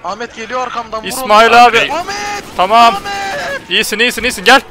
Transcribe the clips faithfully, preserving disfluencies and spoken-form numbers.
Ahmet geliyor arkamdan. Vur İsmail onu. abi. Ahmet. Tamam. Ahmet. İyisin iyisin iyisin gel.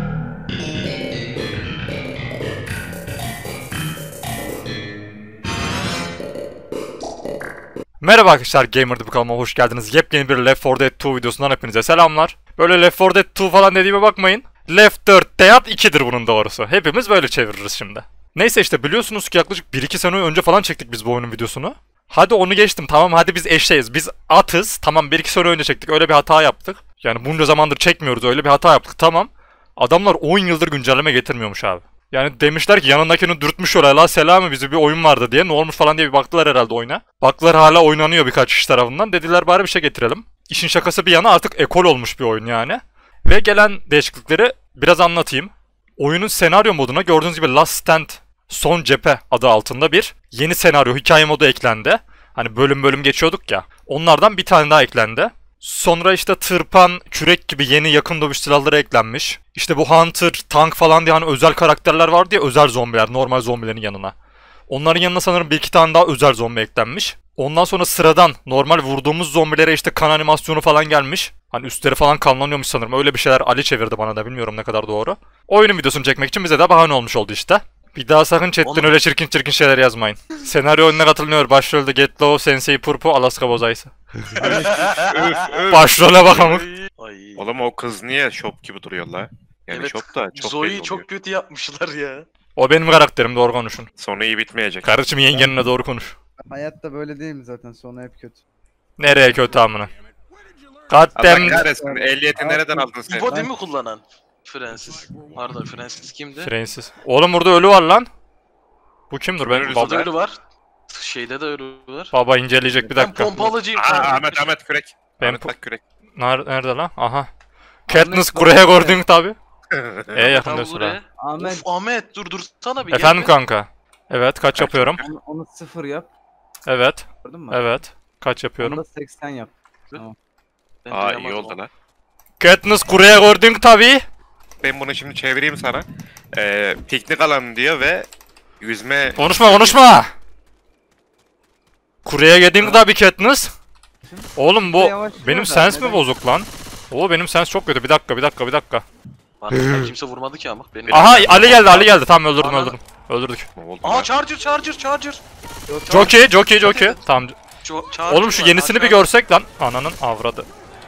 Merhaba arkadaşlar, Gamer'da bu kanalıma hoş geldiniz. Yepyeni bir Left four Dead two videosundan hepinize selamlar. Böyle Left four Dead two falan dediğime bakmayın. Left dört Dead iki'dir bunun doğrusu. Hepimiz böyle çeviririz şimdi. Neyse işte biliyorsunuz ki yaklaşık bir iki sene önce falan çektik biz bu oyunun videosunu. Hadi onu geçtim, tamam, hadi biz eşeğiz, biz atız, tamam, bir iki sene önce çektik, öyle bir hata yaptık. Yani bunca zamandır çekmiyoruz, öyle bir hata yaptık, tamam. Adamlar on yıldır güncelleme getirmiyormuş abi. Yani demişler ki yanındakini dürtmüş oraya, la selamı bizi bir oyun vardı diye, ne olmuş falan diye bir baktılar herhalde oyuna. Baktılar hala oynanıyor birkaç kişi tarafından, dediler bari bir şey getirelim. İşin şakası bir yana artık ekol olmuş bir oyun yani. Ve gelen değişiklikleri biraz anlatayım. Oyunun senaryo moduna gördüğünüz gibi Last Stand, Son Cephe adı altında bir yeni senaryo hikaye modu eklendi. Hani bölüm bölüm geçiyorduk ya. Onlardan bir tane daha eklendi. Sonra işte tırpan, kürek gibi yeni yakın dövüş silahları eklenmiş. İşte bu Hunter, tank falan diye hani özel karakterler vardı ya, özel zombiler, normal zombilerin yanına. Onların yanına sanırım bir iki tane daha özel zombi eklenmiş. Ondan sonra sıradan normal vurduğumuz zombilere işte kan animasyonu falan gelmiş. Hani üstleri falan kanlanıyormuş sanırım. Öyle bir şeyler Ali çevirdi bana da, bilmiyorum ne kadar doğru. Oyunun videosunu çekmek için bize de bahane olmuş oldu işte. Bir daha sakın chatten Onu... öyle çirkin çirkin şeyler yazmayın. Senaryo oyununa katılınıyor. Başrolde Get Low, Sensei Purpo, Alaska Bozayısı. Başrole bakalım. Oğlum o kız niye şop gibi duruyor la? Yani evet, şop da çok Zoe'yi çok kötü yapmışlar ya. O benim karakterim, doğru konuşun. Sonu iyi bitmeyecek. Kardeşim yengenine doğru konuş. Hayatta böyle değil mi zaten, sonu hep kötü. Nereye kötü amına? Kaddem. Allah kahretsin, ehliyeti nereden aldın sen? İbo değil mi kullanan? Francis. Pardon, Francis kimdi? Francis. Oğlum burada ölü var lan. Bu kimdir? Ben Burada ölü var. Şeyde de ölü var. Baba inceleyecek bir dakika. Ben pompalıcıyım. Aa, Ahmet Ahmet kürek. Ben Ahmet bak kürek. Nerede, nerede lan? Aha. Katniss Kure'ye gördün tabi. E yakın diyorsun ha. Ahmet. Of, Ahmet dur dur sana bir. Efendim kanka. Evet kaç, kaç yapıyorum? Onu, onu sıfır yap. Evet. Gördün mü? Evet. Kaç yapıyorum? Onu da seksen yap. Tamam. Aa iyi oldu lan. Katniss Kure'ye gördün tabi. Ben bunu şimdi çevireyim sana. Ee, piknik alanı diyor ve yüzme... Konuşma konuşma. Kure'ye girdin tabi Katniss. Oğlum bu benim sens mi bozuk lan? Oo benim sens çok kötü. Bir dakika bir dakika bir dakika. Bana kimse vurmadı ki ama. Benim aha Ali geldi Ali geldi. Tamam öldürdüm Anladım. öldürdüm. Öldürdük. Aha charger charger charger. Jockey jockey jockey. Tamam. Oğlum şu yenisini var, bir görsek lan. Ananın avradı.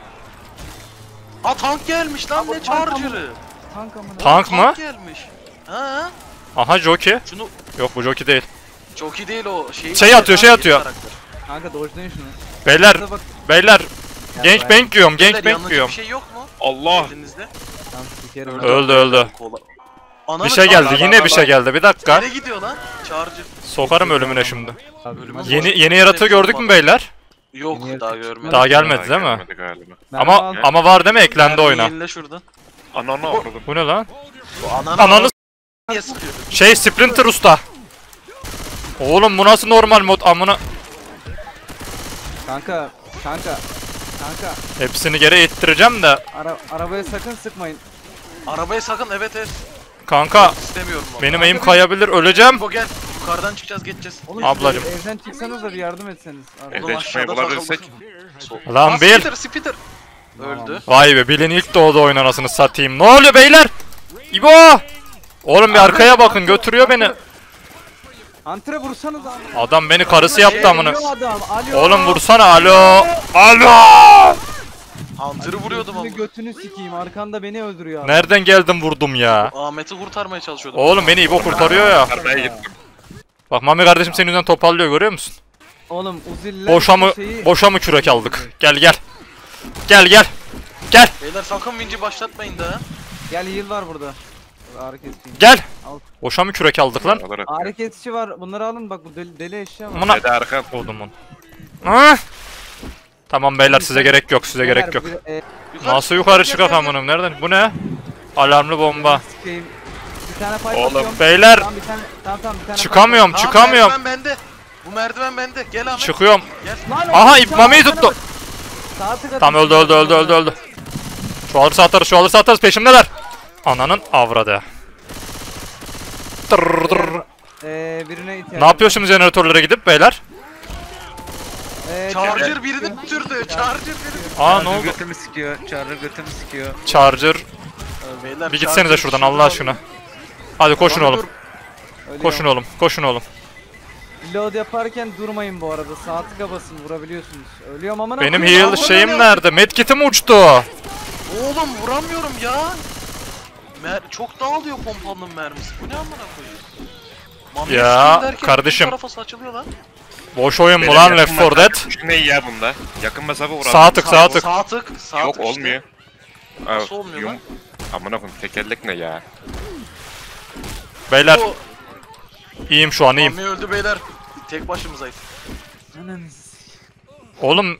Aa tank gelmiş lan, ne charger'ı? Tank amına. Tank mı? Tank gelmiş. Ha? Aha jockey. Şunu yok bu jockey değil. Jockey değil o şey. Şey atıyor şey atıyor. Kanka dojlayın şunu. Beyler beyler genç bank yiyorum genç bank yiyorum. Bir şey yok mu? Allah. Elinizde. Tamam sikerim. Öldü öldü. Ananı bir şey geldi Allah yine Allah bir şey geldi bir dakika. Nereye gidiyor lan? Charger. Sokarım ölümüne şimdi. Ölümüne Yeni yeni yaratığı gördük mü beyler? Yok daha görmedim. Daha gelmedi değil mi? Galiba. Ama ama var değil mi, eklendi oyuna? Yenile şuradan. Ananı avradım. Bu ne lan? Bu ananı Ananı niye sıkıyor? şey Splinter Usta. Oğlum bu nasıl normal mod amına? Kanka, kanka, kanka. Hepsini geri ittireceğim de. Ara arabaya sakın sıkmayın. Arabaya sakın, evet evet. Kanka İstemiyorum onu. benim eğim kayabilir, öleceğim. Bu gel. Yukarıdan çıkacağız, geçeceğiz. Oğlum, ablacım. Evden çıksanız da bir yardım etseniz. Evden çıkmayı bulabilirsek. Lan Bill. Spitter, Spitter. Öldü. Vay be, Bill'in ilk doğdu oyun anasını satayım. Ne oluyor beyler? İbo! Oğlum bir arkaya bakın, götürüyor beni. Hunter'a vursanız abi. Adam beni karısı yaptı amına. Alo. Oğlum vursana, alo. Alo! Hunter'ı vuruyordum ama. Götünü sikeyim, arkanda beni öldürüyor abi. Nereden geldim vurdum ya? Ahmet'i kurtarmaya çalışıyordum. Oğlum beni İbo kurtarıyor ya. Arabaya gittim. Bak Mami kardeşim senin yüzünden toparlıyor, görüyor musun? Oğlum uziller Boşa mı şeyi... boşa mı kürek aldık? Gel gel. Gel gel. Gel. Beyler sakın vinci başlatmayın da. Gel heal var burada. Ağrı kesici. Gel. Al. Boşa mı kürek aldık lan? Ağrı kesici var. Bunları alın, bak bu deli, deli eşya var. Buna Hadi arkan. oldum onu. Ha? Tamam beyler, size gerek yok, size gerek yok. Bir, e, Nasıl yukarı çıkak amınım? Nereden? Bu ne? Alarmlı bomba. sikeyim. Bir tane pipe Oğlum, atıyorum. Beyler Tamam, bir tane, tamam, tamam, bir tane çıkamıyorum, Tamam, çıkamıyorum. merdiven bende. Bu merdiven bende. Gel Ahmet. Çıkıyorum. Gel. Lan, Aha oğlum, ip Mami'yi sağ- tuttu. Sağa tık Tamam öldü öldü öldü öldü öldü. Şu alırsa atarız, şu alırsa atarız, peşimdeler. Ananın avradı. Tırr tırr. Eee birine ihtiyacım. Ne yapıyor şimdi jeneratörlere gidip beyler? Eee Charger birini düşürdü. Charger birini. Aa ne oldu? Götümü sikiyor. Charger götümü sikiyor. Charger. Beyler, Bir gitsenize şuradan Allah aşkına. Hadi koşun oğlum. Ölüyorum. Koşun oğlum. Koşun oğlum. Reload yaparken durmayın bu arada. Sağ tıka basın, vurabiliyorsunuz. Ölüyorum ama Benim koyayım, heal amına şeyim ne nerede? Medkit'im uçtu. Oğlum vuramıyorum ya. Mer çok dağılıyor pompalının mermisi. Bu ne amına koyayım? Mami Ya, sikeyim derken kardeşim. bu tarafa saçılıyor lan. Boş oyun mu Benim lan yakın Left four mesafe Dead? uçu ne ya bunda? Yakın mesafe vuralım. Sağ tık sağ tık. Sağ tık. Sağ Yok tık işte. olmuyor. Nasıl olmuyor lan? Amına koyayım tekerlek ne ya? Beyler O iyiyim şu an iyiyim. Mami öldü beyler. Tek başımızayız. Ananı Oğlum.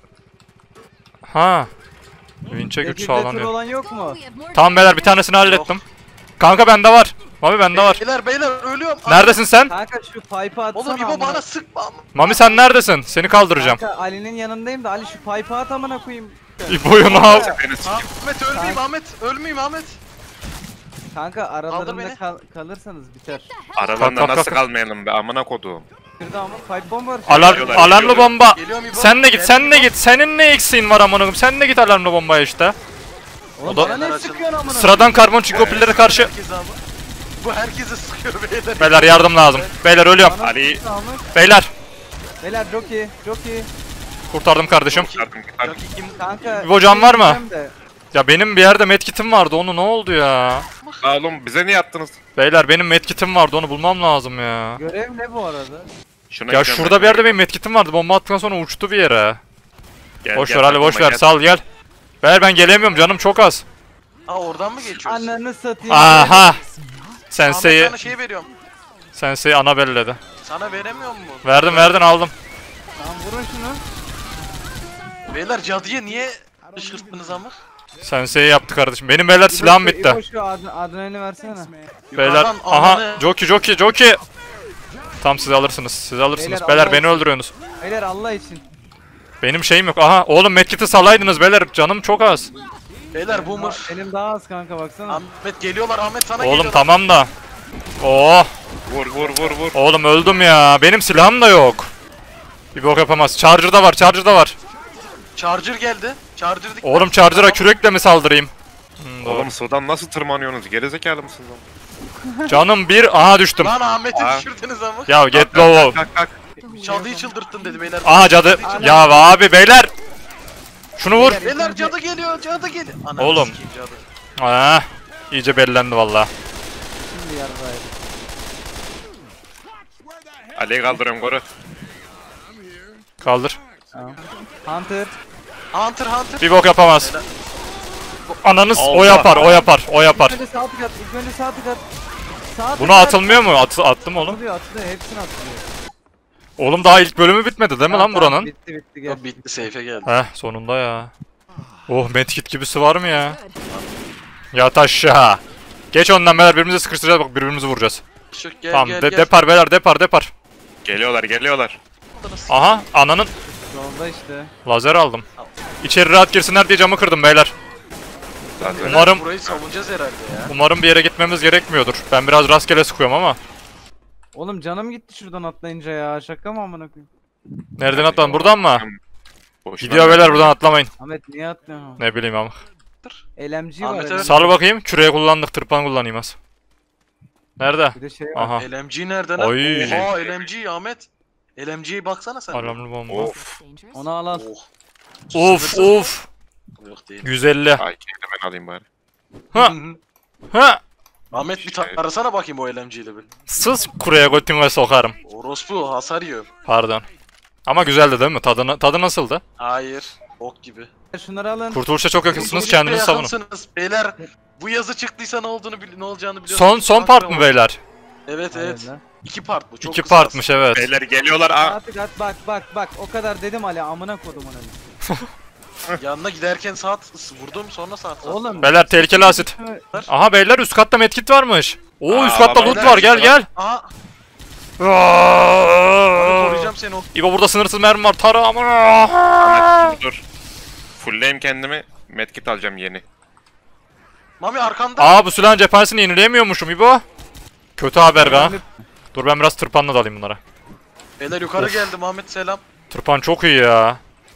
Ha. Vinç'e güç Peki sağlanıyor. detür olan yok mu? Tamam beyler bir tanesini hallettim. Kanka bende var. Mami bende var. Beyler beyler ölüyorum. Neredesin sen? Kanka şu pipe'ı atsana. Oğlum İbo amına. bana sıkma ama. Mami sen neredesin? Seni kaldıracağım. Kanka Ali'nin yanındayım da Ali şu pipe'ı at amına koyayım. İbo'yu ne yap? Beni sikeyim. Ahmet ölmeyeyim Ahmet. Ölmeyeyim Ahmet. Kanka Kaldır aralarında beni. kal kalırsanız biter. Aralarında Kalk, kalk, nasıl kalk. kalmayalım be amına koduğum. Şurada ama pipe bomb var. Alarm, Geliyorlar, alarmlı geliyorlar. bomba. Geliyorum İbo. Sen de git, Gel sen de İbo. git. Senin ne eksiğin var amına koyayım? Sen de git alarmlı bombaya işte. Oğlum o da- bana ne sıkıyorsun amına? Sıradan karbon çikopillere karşı. Herkes abi. Bu herkese sıkıyor beyler. Beyler yardım lazım. Beyler ölüyorum. Bana Ali- sıkıyor Ahmet. Beyler Beyler çok iyi, çok iyi. kurtardım kardeşim. Kurtardım, kurtardım. Yok, kim- Kanka. İbo can var mı? diyeceğim de, Ya benim bir yerde medkitim vardı. Onu ne oldu ya? Aa, oğlum bize niye attınız? Beyler benim medkitim vardı. Onu bulmam lazım ya. Görev ne bu arada? Şuna Ya gidelim şurada ben. bir yerde benim medkitim vardı. Bomba attıktan sonra uçtu bir yere. Gel, Boş gel, ver Ali boş takılma, ver. gel. Sal gel. Beyler ben gelemiyorum. Canım çok az. Aa oradan mı geçiyoruz? Ananı satayım. Aha. Ahmet Sensei'yi sana şey veriyorum. Sensei ana belledi. Sana veremiyor mu? Verdin verdin aldım. Tamam vurun şunu. Beyler cadıya niye ışkırttınız ama? Sensei yaptı kardeşim. Benim beyler silahım İbo, bitti. İbo şu ad adrenalini versene. Beyler Yukarıdan aha ananı- jockey jockey jockey. Tam siz alırsınız. Siz alırsınız. Beyler, Beyler Allah beni için. öldürüyorsunuz. Beyler Allah için. Benim şeyim yok. Aha oğlum medkit'i salaydınız beyler. Canım çok az. Beyler boomer. Benim daha az kanka baksana. Ahmet geliyorlar Ahmet sana Oğlum geliyorlar. tamam da. Oh Vur vur vur vur. oğlum öldüm ya. Benim silahım da yok. Bir bok yapamaz. Charger'da var. Charger'da var. Charger geldi. Charger dikkat. Oğlum Charger'a kürekle mi saldırayım? Hmm, doğru. Oğlum sudan nasıl tırmanıyorsunuz? Gerizekalı mısınız oğlum? Canım bir. Aha düştüm. Lan Ahmet'i Aa. düşürdünüz ama. Ya get Kalk, low. kalk, kalk. Cadıyı çıldırttın dedi beyler. Aha cadı. Ya abi beyler. Şunu vur. Beyler cadı geliyor cadı geliyor. Ananı Oğlum. sikeyim cadı. Ah, iyice bellendi valla. Şimdi yarraydı. Ali'yi kaldırıyorum koru. Kaldır. Tamam. Hunter. Hunter Hunter. Bir bok yapamaz. Ananız o Allah. yapar, o yapar, o yapar. İlk önce sağ tık at. İlk önce sağ tık at. Sağ tık Buna at. atılmıyor mu? At, attım oğlum. Atılıyor atılıyor. Hepsini atılıyor. Oğlum daha ilk bölümü bitmedi değil mi lan Tamam, tamam, buranın? Bitti bitti gel. Yok, bitti safe'e geldi. Heh sonunda ya. Oh medkit gibisi var mı ya? Yat aşağı. Geç ondan beyler birbirimizi sıkıştıracağız bak birbirimizi vuracağız. Şu, gel Tamam gel de- gel. depar beyler depar depar. Geliyorlar geliyorlar. Aha ananın Yolda işte. lazer aldım. İçeri rahat girsinler diye camı kırdım beyler. Zaten. Umarım Burayı savunacağız herhalde ya. umarım bir yere gitmemiz gerekmiyordur. Ben biraz rastgele sıkıyorum ama. Oğlum canım gitti şuradan atlayınca ya. Şaka mı amına koyayım? Nereden atladın? Buradan mı? Boşuna Gidiyor beyler buradan atlamayın. Ahmet niye atlıyorsun? Ne bileyim ama. L M G var. Ahmet, L M G. evet. Sal bakayım. Küreye kullandık. Tırpan kullanayım az. Nerede? Bir de şey var. Aha. L M G nerede lan? Oy. Oha L M G Ahmet. L M G'ye baksana sen. Alarmlı bomba. Of. Onu al al. Oh. Of of. Yok değil. yüz elli. Ay keyif ben alayım bari. Ha ha. Ahmet bir ta- arasana bakayım o L M G ile bir. Sız kureye götüme sokarım. Orospu hasar yiyor. Pardon. Ama güzeldi değil mi? Tadı, tadı nasıldı? Hayır. Ok gibi. Şunları alın. Kurtuluşa çok yakınsınız Birlikte kendinizi savunun. yakınsınız. Beyler bu yazı çıktıysa ne olduğunu bil- ne olacağını biliyorsunuz. Son son part mı beyler? Evet evet. Hayır lan. İki part bu. Çok İki kısa partmış evet. Beyler geliyorlar. Aa. Sağ tık at bak bak bak. O kadar dedim Ali amına kodum onu. aslında. Yanına giderken saat vurdum sonra saat. Oğlum. Beyler tehlikeli asit. Aha beyler üst katta medkit varmış. Oo Aa, üst katta loot beyler, var gel gel. Aha. Abi koruyacağım seni o. İbo burada sınırsız mermi var. Tara aman. Ahmet, dur. Fullleyim kendimi. Medkit alacağım yeni. Mami arkanda. Aa bu silahın cephanesini yenileyemiyormuşum İbo. Kötü haber be. Dur ben biraz tırpanla da alayım bunlara. Beyler yukarı Of. geldim Ahmet selam. Tırpan çok iyi ya.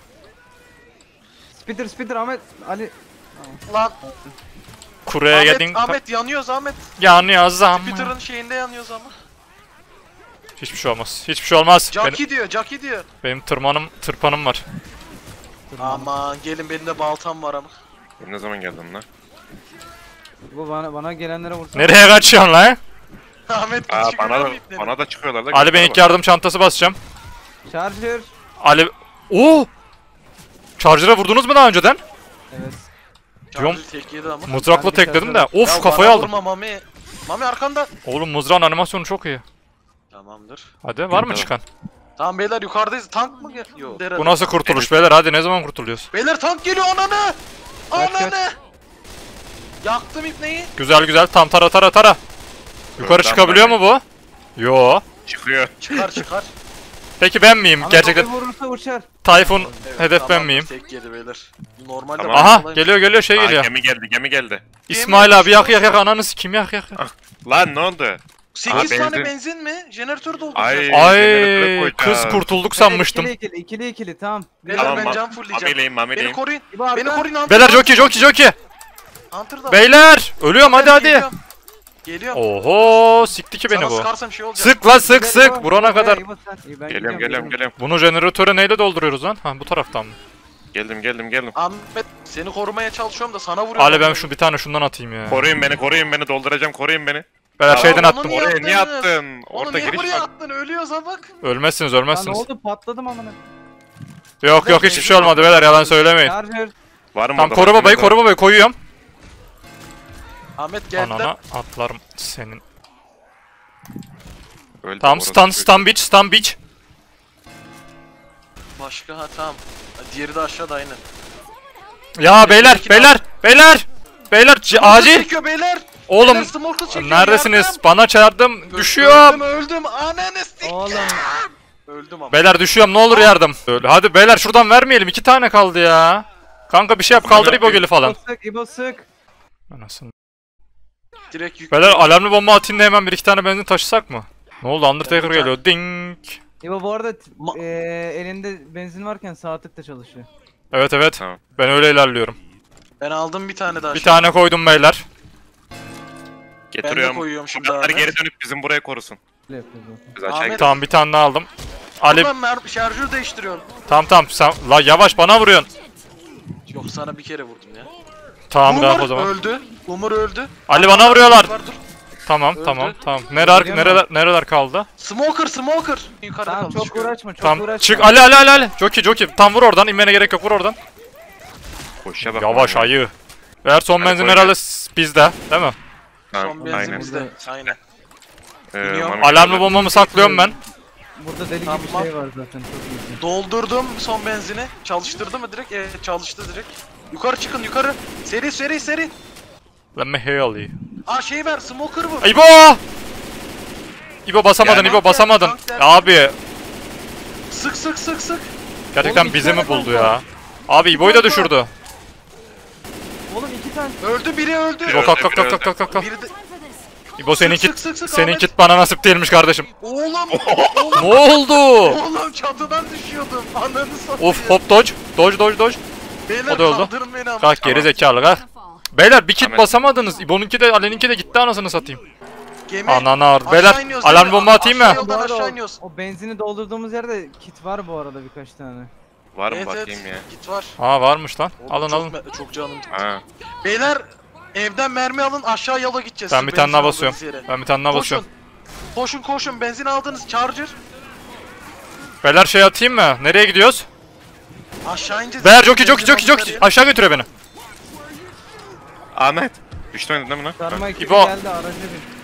Spitter Spitter Ahmet Ali. Lan Kuraya Ahmet, gedin. Ahmet yanıyoruz Ahmet. Yanıyoruz ama. Peter'ın şeyinde yanıyoruz ama. Hiçbir şey olmaz. Hiçbir şey olmaz. Benim, Jackie diyor, Jackie diyor. benim tırmanım, tırpanım var. Aman gelin benim de baltam var ama. Ne zaman geldin lan? Bu bana bana gelenlere vursun. Nereye kaçıyorsun lan? Ahmet Aa küçük bana da, bir ipleri. bana da çıkıyorlar da. Ali ben göster ilk yardım çantası basacağım. Charger. Ali... Oo! Charger'a vurdunuz mu daha önceden? Evet. Diyorum, Charlie tek yedi ama. mızrakla Ben bir tekledim de. Charger'ım. Of Ya kafayı bana aldım. Vurma Mami. Mami arkanda. Oğlum mızrağın animasyonu çok iyi. Tamamdır. Hadi var mı Tamam. çıkan? Tamam beyler yukarıdayız. Tank mı gel? Yok. Bu nasıl kurtuluş beyler? Hadi ne zaman kurtuluyoruz? Beyler tank geliyor ananı. Kaç, kaç. Ananı. Yaktım ipneyi. Güzel güzel tam tara tara tara. Yukarı Tamam, çıkabiliyor mu ben- bu? Yo. Çıkıyor. Çıkar çıkar. Peki ben miyim? Ahmet Gerçekten kafayı vurursa uçar. Tayfun Evet, hedef ben tamam, miyim? Tek yedi beyler. Normalde Tamam. bana Aha kolay- geliyor geliyor şey Aa, geliyor. gemi geldi gemi geldi. İsmail abi yak yak yak ananı kim yak yak yak. Lan ne oldu? sekiz Aha, tane benzin. benzin mi? Jeneratör dolduracağız. Ay. Ay Jeneratöre kız koyacağız. kurtulduk sanmıştım. İkili ikili ikili ikili tamam. Beyler Tamam, ben ma- can fullleyeceğim. Mameleyim Beni mameleyim. koruyun. İbo arka. Beni koruyun Hunter. Beyler jockey jockey jockey. Hunter da var. Beyler ölüyorum hadi hadi. Geliyorum. Geliyorum. Oho sikti ki beni Sana bu. sıkarsam şey olacak. Sık la sık İbo, sık İbo, vurana İbo, kadar. İbo, sen. İyi, ben Geliyorum gidiyorum, geliyorum geliyorum. Bunu jeneratöre neyle dolduruyoruz lan? Ha bu taraftan mı? Geldim geldim geldim. Ahmet seni korumaya çalışıyorum da sana vuruyorum. Ali ben şu bir tane şundan atayım ya. Koruyun beni koruyun beni dolduracağım koruyun beni. Beyler Aa, şeyden onu attım. niye- Oraya niye attınız? attın? Onu Orada niye giriş buraya var. attın? Ölüyoruz bak. Ölmezsiniz Lan ne ölmezsiniz. oldu patladım amına. Yok yok hiçbir şey olmadı beyler yalan söylemeyin. Charger. Var mı Tamam orada koru başka babayı bir koru babayı koyuyorum. Ahmet geldiler. Anana atlarım senin. Öldü Tamam orası. stun stun bitch stun bitch. Başka ha tamam. Diğeri de aşağıda aynı. Ya beyler beyler beyler. Beyler c- acil. Çekiyor beyler. Oğlum Beyler, smoker çekiyor, neredesiniz? yardım. Bana çağırdım. Düşüyorum. Öldüm öldüm. Ananı sik. Oğlum. Öldüm ama. Beyler düşüyorum ne olur yardım. Öyle. Hadi beyler şuradan vermeyelim. iki tane kaldı ya. Kanka bir şey yap kaldır İbo geli falan. İbo sık İbo sık. Anasını. Direkt yük. Beyler alarmlı bomba atayım da hemen bir iki tane benzin taşısak mı? Ne oldu Undertaker Evet, geliyor. Ding. İbo bu arada t- Ma- eee, elinde benzin varken sağ tık da çalışıyor. Evet evet. Tamam. Ben öyle ilerliyorum. Ben aldım bir tane daha. Bir şey. tane koydum beyler. Getiriyorum. koyuyorum şimdi Fiyatları Ahmet. geri dönüp bizim buraya korusun. Öyle yapıyoruz zaten. Biz aşağı Ahmet- gidelim. Tamam bir tane daha aldım. Ali Ulan mer- şarjör değiştiriyorum. tamam tamam sen la yavaş bana vuruyorsun. Yok sana bir kere vurdum ya. Tamam Umur rahat o zaman. öldü. Umur öldü. Ali bana vuruyorlar. Var, dur. Tamam Öldü. tamam tamam. Nereler Geliyor nereler nereler kaldı? Smoker smoker. Yukarıda Tamam kaldı. çok çıkıyor. uğraşma çok Tamam uğraşma. çık Ali Ali Ali Ali. Jockey jockey. Tam vur oradan. İnmene gerek yok vur oradan. Koşuşa bak. Yavaş Mameleyim. ayı. Eğer son Hadi benzin koy herhalde s- bizde değil mi? Son Tamam, benzin aynen. bizde. Aynen. Ee, Biniyorum. Mami Alarmlı geldi. bombamı saklıyorum ben. Burada deli gibi Tamam. şey var zaten çok iyi. Doldurdum son benzini. Çalıştırdı mı direkt? Evet çalıştı direkt. Yukarı çıkın yukarı. Seri seri seri. Let me heal you. Aa şey ver smoker vur. İbo! İbo basamadın Yani- İbo basamadın. Tank geldi. Abi Sık sık sık sık. gerçekten Oğlum, iki bizi mi tane buldu tank ya? var. Abi İbo'yu da tank var. düşürdü. Oğlum iki tane. Öldü biri öldü. İbo kalk kalk kalk kalk kalk kalk. Biri de... İbo senin Sık, kit sık, sık, sık, senin Ahmet. kit bana nasip değilmiş kardeşim. Oğlum. Ne oldu? Oğlum çatıdan düşüyordum. Ananı satayım. Of hop dodge. Dodge dodge dodge. Beyler o da öldü. kaldırın beni ama. Kalk geri zekalı kalk. Beyler bir kit Ahmet. basamadınız. İbo'nunki de Ali'ninki de gitti anasını satayım. Gemi. Ananı ağrıdı. Aşağı Beyler iniyoruz, alarm değil mi? bomba atayım Aşağı mı? yoldan Bu arada aşağı o, iniyoruz. o benzini doldurduğumuz yerde kit var bu arada birkaç tane. Var mı Evet bakayım evet. ya? Git var. Aa varmış lan. Oğlum, Alın çok alın. me- Çok canım. Ha. Beyler evden mermi alın aşağı yola gideceğiz. Ben Şu bir tane benzin daha aldığınız basıyorum. yere. Ben bir tane daha Koşun. basıyorum. Koşun koşun benzin aldınız charger. Beyler şey atayım mı? Nereye gidiyoruz? Aşağı ineceğiz. Beyler jockey jockey Benzin jockey jockey. aldıkları Aşağı götüre beni. Ahmet. Düştün değil mi lan? Sarma ekibi İbo. geldi aracı bir.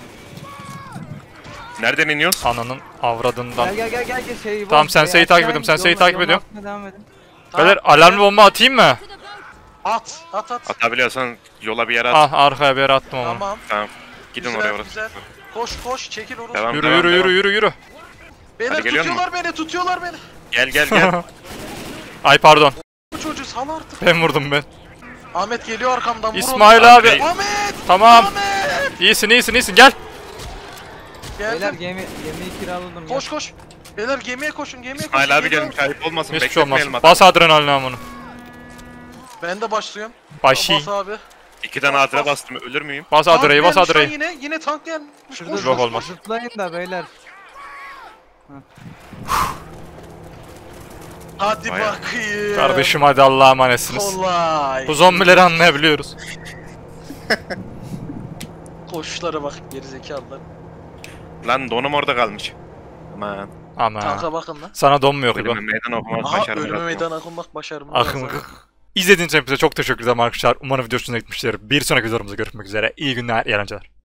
Nereden iniyoruz? Ananın avradından. Gel gel gel gel gel şey İbo. Tamam, Şey, Sensei'yi takip aşağı ediyorum, in, Sensei'yi yolun- takip yolun ediyorum. altına Devam edin. Tamam, Beyler alarmlı bomba atayım mı? At at at. Atabiliyorsan yola bir yere at. Ah arkaya bir yere attım onu. Tamam. Tamam. Gidin Güzel, oraya orası. güzel. Koş koş çekil onu. Devam Yürü devam yürü devam. yürü yürü yürü. Beyler Hadi geliyor tutuyorlar beni tutuyorlar beni. Gel gel gel. Ay pardon. Bu çocuğu sal artık. Ben vurdum ben. Ahmet geliyor arkamdan vur onu. İsmail abi. Ahmet. Tamam. Ahmet. İyisin iyisin iyisin gel. Beyler Geldim. gemi gemiyi kiraladım. Koş koş. Beyler gemiye koşun gemiye koşun. İsmail abi geliyor. gelmiş ayıp olmasın. Hiçbir şey olmaz. Bekletmeyelim adamı. Bas adrenalini amını. Ben de başlıyorum. Başlayın. Bas abi. İki tane adre bastım. Ölür müyüm? Bas Tank Adre'yi, bas gelmiş lan Adre'yi. Yine yine tank gelmiş. Şurada Koş, Yok koş, olmaz. koş. Zıplayın da beyler. Hadi Bayağı. bakayım. Kardeşim hadi Allah'a emanetsiniz. Kolay. Bu zombileri anlayabiliyoruz. Koşuşlara bak gerizekalılar. Lan donum orada kalmış. Aman. Ama Tanka bakın lan. sana donmuyor gibi. Ölüme meydan okumak Aha başarım. ölüme bırakmam. meydan okumak başarım. Akın. İzlediğiniz için hepinize çok teşekkür ederim arkadaşlar. Umarım video hoşunuza gitmiştir. Bir sonraki videomuzda görüşmek üzere. İyi günler, iyi eğlenceler.